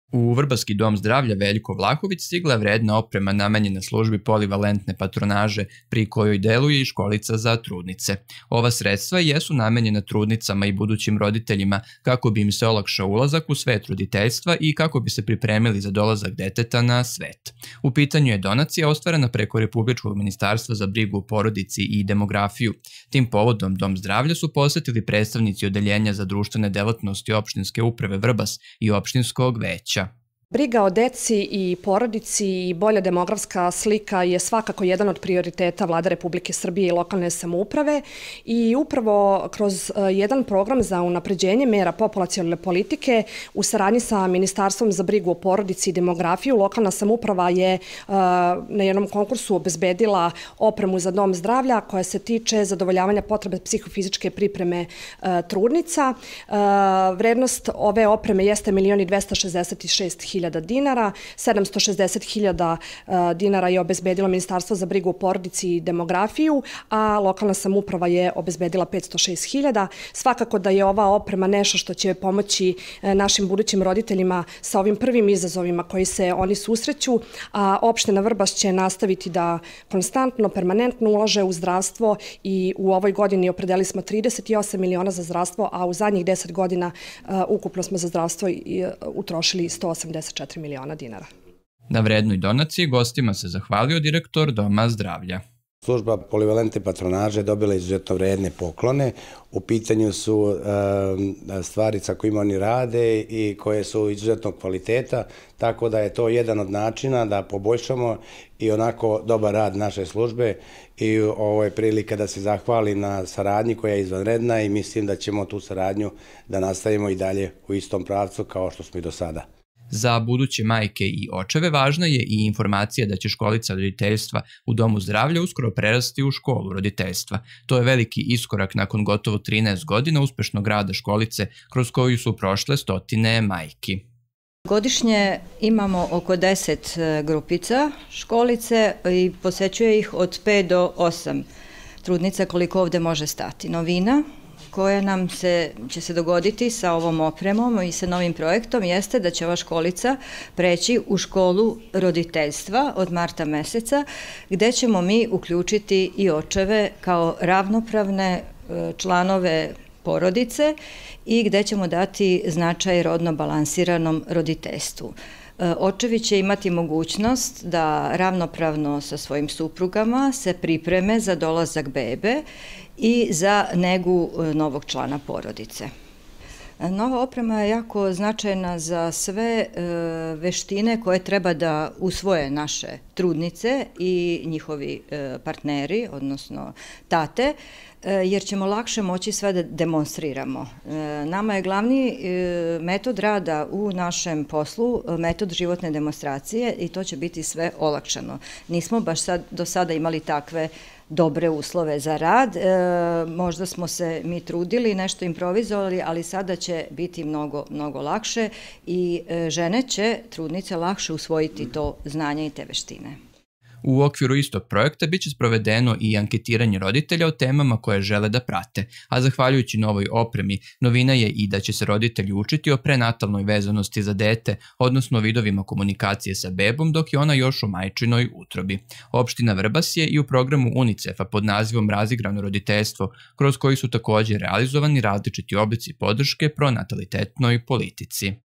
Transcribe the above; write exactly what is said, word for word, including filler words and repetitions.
U Vrbaski dom zdravlja Veljko Vlahović stigla je vredna oprema namenjena službi polivalentne patronaže, pri kojoj deluje i školica za trudnice. Ova sredstva jesu namenjena trudnicama i budućim roditeljima kako bi im se olakšao ulazak u svet roditeljstva i kako bi se pripremili za dolazak deteta na svet. U pitanju je donacija ostvarena preko Republičkog ministarstva za brigu o porodici i demografiju. Tim povodom Dom zdravlja su posetili predstavnici Odeljenja za društvene delatnosti opštinske uprave Vrbas i opštinskog veća. Briga o deci i porodici i bolja demografska slika je svakako jedan od prioriteta Vlade Republike Srbije i lokalne samouprave i upravo kroz jedan program za unapređenje mera populacione politike u saradnji sa Ministarstvom za brigu o porodici i demografiju lokalna samouprava je na jednom konkursu obezbedila opremu za dom zdravlja koja se tiče zadovoljavanja potrebe psihofizičke pripreme trudnica. Vrednost ove opreme jeste milion i dvesta šezdeset šest hiljada dinara, sedamsto šezdeset hiljada dinara je obezbedilo Ministarstvo za brigu o porodici i demografiju, a lokalna samouprava je obezbedila petsto šest hiljada. Svakako da je ova oprema nešto što će pomoći našim budućim roditeljima sa ovim prvim izazovima koji se oni susreću, a opština Vrbas će nastaviti da konstantno, permanentno ulaže u zdravstvo i u ovoj godini opredelili smo trideset osam miliona za zdravstvo, a u zadnjih deset godina ukupno smo za zdravstvo utrošili sto osamdeset četiri miliona dinara. Na vrednoj donaciji gostima se zahvalio direktor Doma zdravlja. Služba polivalentne patronaže dobila izuzetno vredne poklone. U pitanju su stvari sa kojima oni rade i koje su izuzetnog kvaliteta, tako da je to jedan od načina da poboljšamo i onako dobar rad naše službe i ovo je prilika da se zahvali na saradnji koja je izvanredna i mislim da ćemo tu saradnju da nastavimo i dalje u istom pravcu kao što smo i do sada. Za buduće majke i očeve važna je i informacija da će školica roditeljstva u Domu zdravlja uskoro prerasti u školu roditeljstva. To je veliki iskorak nakon gotovo trinaest godina uspešnog rada školice kroz koju su prošle stotine majki. Godišnje imamo oko deset grupica školice i posećuje ih od pet do osam trudnica koliko ovde može stati. Novina koja nam se, će se dogoditi sa ovom opremom i sa novim projektom jeste da će ova školica preći u školu roditeljstva od marta meseca, gde ćemo mi uključiti i očeve kao ravnopravne članove porodice i gde ćemo dati značaj rodno balansiranom roditeljstvu. Očevi će imati mogućnost da ravnopravno sa svojim suprugama se pripreme za dolazak bebe i za negu novog člana porodice. Nova oprema je jako značajna za sve veštine koje treba da usvoje naše trudnice i njihovi partneri, odnosno tate, jer ćemo lakše moći sve da demonstriramo. Nama je glavni metod rada u našem poslu metod životne demonstracije i to će biti sve olakšano. Nismo baš sad, do sada imali takve dobre uslove za rad. Možda smo se mi trudili, nešto improvizovali, ali sada će biti mnogo, mnogo lakše i žene će, trudnice, lakše usvojiti to znanje i te veštine. U okviru istog projekta biće sprovedeno i anketiranje roditelja o temama koje žele da prate, a zahvaljujući novoj opremi, novina je i da će se roditelji učiti o prenatalnoj vezanosti za dete, odnosno vidovima komunikacije sa bebom dok je ona još u majčinoj utrobi. Opština Vrbas je i u programu UNICEF-a pod nazivom Razigrano roditeljstvo, kroz koji su također realizovani različiti oblici podrške pronatalitetnoj politici.